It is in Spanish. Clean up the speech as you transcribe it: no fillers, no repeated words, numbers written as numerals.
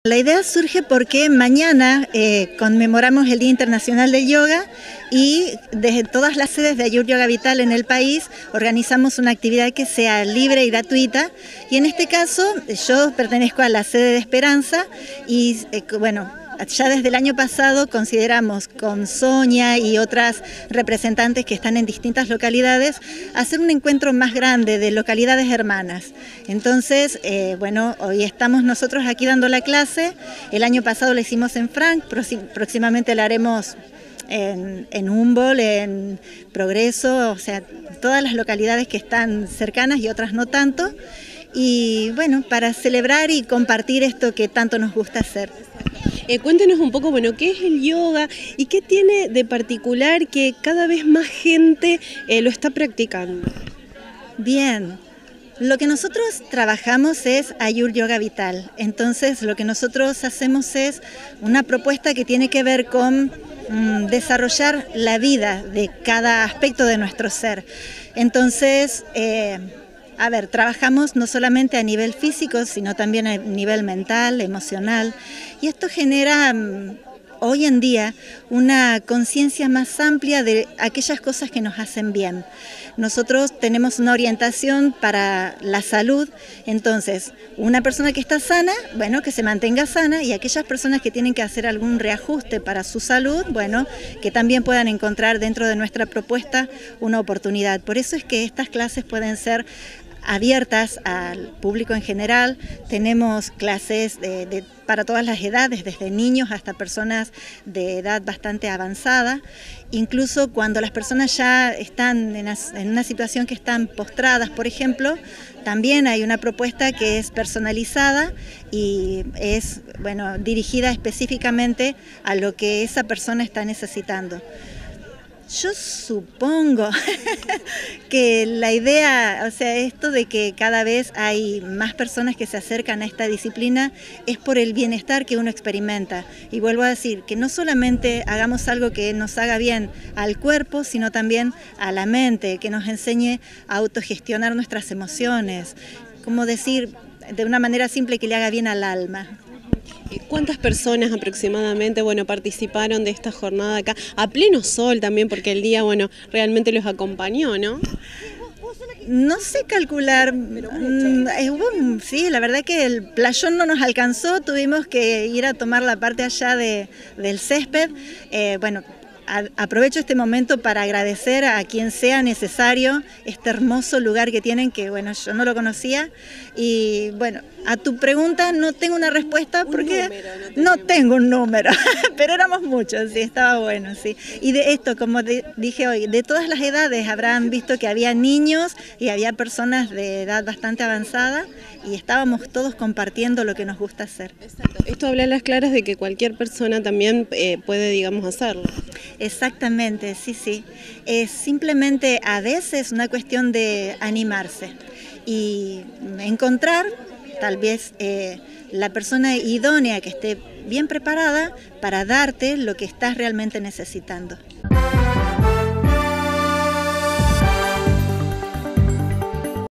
La idea surge porque mañana conmemoramos el Día Internacional del Yoga y desde todas las sedes de Ayur Yoga Vital en el país organizamos una actividad que sea libre y gratuita, y en este caso yo pertenezco a la sede de Esperanza y bueno, ya desde el año pasado consideramos con Sonia y otras representantes que están en distintas localidades hacer un encuentro más grande de localidades hermanas. Entonces, bueno, hoy estamos nosotros aquí dando la clase. El año pasado la hicimos en Frank, próximamente la haremos en Humboldt, en Progreso, o sea, todas las localidades que están cercanas y otras no tanto. Y bueno, para celebrar y compartir esto que tanto nos gusta hacer. Cuéntenos un poco, bueno, ¿qué es el yoga y qué tiene de particular que cada vez más gente lo está practicando? Bien, lo que nosotros trabajamos es Ayur Yoga Vital. Entonces, lo que nosotros hacemos es una propuesta que tiene que ver con desarrollar la vida de cada aspecto de nuestro ser. Entonces, trabajamos no solamente a nivel físico, sino también a nivel mental, emocional, y esto genera hoy en día una conciencia más amplia de aquellas cosas que nos hacen bien. Nosotros tenemos una orientación para la salud, entonces una persona que está sana, bueno, que se mantenga sana, y aquellas personas que tienen que hacer algún reajuste para su salud, bueno, que también puedan encontrar dentro de nuestra propuesta una oportunidad. Por eso es que estas clases pueden ser abiertas al público en general. Tenemos clases para todas las edades, desde niños hasta personas de edad bastante avanzada. Incluso cuando las personas ya están en una situación que están postradas, por ejemplo, también hay una propuesta que es personalizada y es, bueno, dirigida específicamente a lo que esa persona está necesitando. Yo supongo que la idea, o sea, esto de que cada vez hay más personas que se acercan a esta disciplina es por el bienestar que uno experimenta. Y vuelvo a decir que no solamente hagamos algo que nos haga bien al cuerpo, sino también a la mente, que nos enseñe a autogestionar nuestras emociones, como decir de una manera simple, que le haga bien al alma. ¿Cuántas personas aproximadamente, bueno, participaron de esta jornada acá? A pleno sol también, porque el día, bueno, realmente los acompañó, ¿no? No sé calcular, sí, la verdad que el playón no nos alcanzó, tuvimos que ir a tomar la parte allá del césped. Bueno, aprovecho este momento para agradecer a quien sea necesario este hermoso lugar que tienen, que bueno, yo no lo conocía. Y bueno, a tu pregunta no tengo una respuesta porque no tengo un número, pero éramos muchos, sí, estaba bueno, sí. Y de esto, como dije hoy, de todas las edades habrán visto que había niños y había personas de edad bastante avanzada, y estábamos todos compartiendo lo que nos gusta hacer. Exacto. Esto habla a las claras de que cualquier persona también puede, digamos, hacerlo. Exactamente, sí, sí. Es simplemente a veces una cuestión de animarse y encontrar tal vez la persona idónea que esté bien preparada para darte lo que estás realmente necesitando.